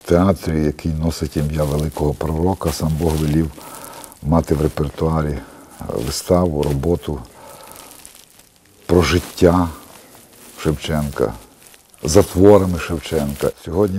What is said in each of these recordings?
театрі, який носить ім'я великого пророка, сам Бог велів мати в репертуарі виставу, роботу про життя Шевченка, за творами Шевченка. Сьогодні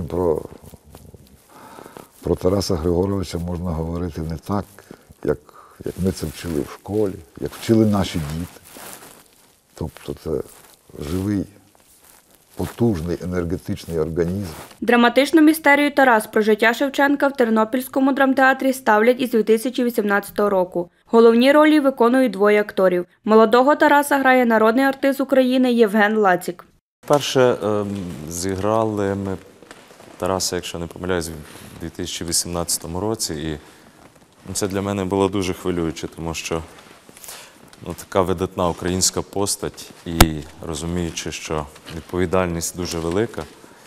про Тараса Григоровича можна говорити не так, як ми це вчили в школі, як вчили наші діти. Тобто це живий, потужний, енергетичний організм. Драматичну містерію «Тарас» про життя Шевченка в Тернопільському драмтеатрі ставлять із 2018 року. Головні ролі виконують двоє акторів. Молодого Тараса грає народний артист України Євген Лацік. Перше зіграли ми Тараса, якщо не помиляюсь, у 2018 році. І це для мене було дуже хвилююче, тому що така видатна українська постать і розуміючи, що відповідальність дуже велика,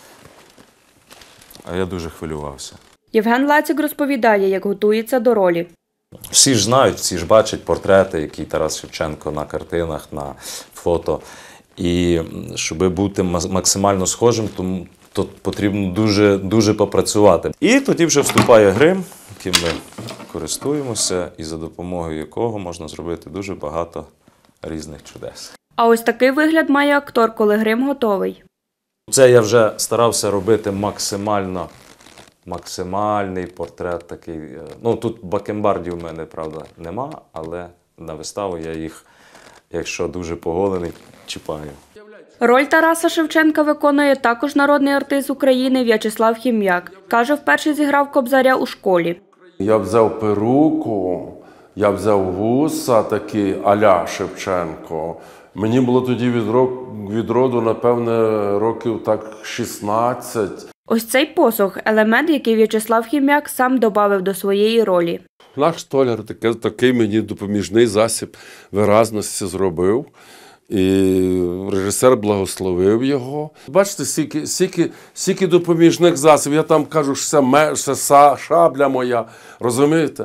а я дуже хвилювався. Євген Лацік розповідає, як готується до ролі. Всі ж знають, всі ж бачать портрети, які Тарас Шевченко на картинах, на фото. І щоб бути максимально схожим, то потрібно дуже попрацювати. І тоді вже вступає грим, яким ми користуємося, і за допомогою якого можна зробити дуже багато різних чудес. А ось такий вигляд має актор, коли грим готовий. Це я вже старався робити максимальний портрет такий. Ну, тут бакенбардів в мене, правда, нема, але на виставу я їх, якщо дуже поголений, чіпаю. Роль Тараса Шевченка виконує також народний артист України В'ячеслав Хім'як. Каже, вперше зіграв Кобзаря у школі. Я взяв перуку, я взяв вуса такі а-ля Шевченко. Мені було тоді від роду, напевне, років так 16. Ось цей посох – елемент, який В'ячеслав Хім'як сам додав до своєї ролі. Наш столяр такий мені допоміжний засіб виразності зробив. І режисер благословив його. Бачите, стільки допоміжних засобів. Я там кажу, що це шабля моя, розумієте?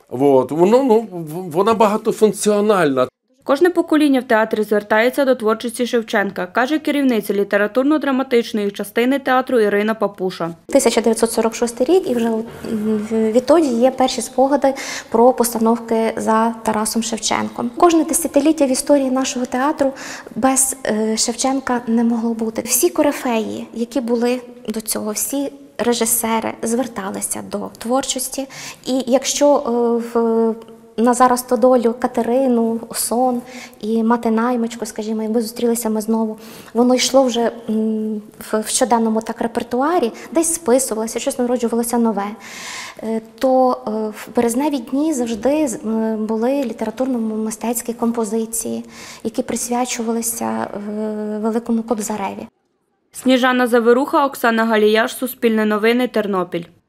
Вона багатофункціональна. Кожне покоління в театрі звертається до творчості Шевченка, каже керівниця літературно-драматичної частини театру Ірина Папуша. 1946 рік, і вже відтоді є перші спогади про постановки за Тарасом Шевченком. Кожне десятиліття в історії нашого театру без Шевченка не могло бути. Всі корифеї, які були до цього, всі режисери зверталися до творчості. І якщо Назара Стодолю, Катерину, Сон і мати наймичку, скажімо, якби зустрілися ми знову, воно йшло вже в щоденному так репертуарі, десь списувалося, щось народжувалося нове. То в березневі дні завжди були літературно-мистецькі композиції, які присвячувалися Великому Кобзареві. Сніжана Заверуха, Оксана Галіяш, Суспільне новини, Тернопіль.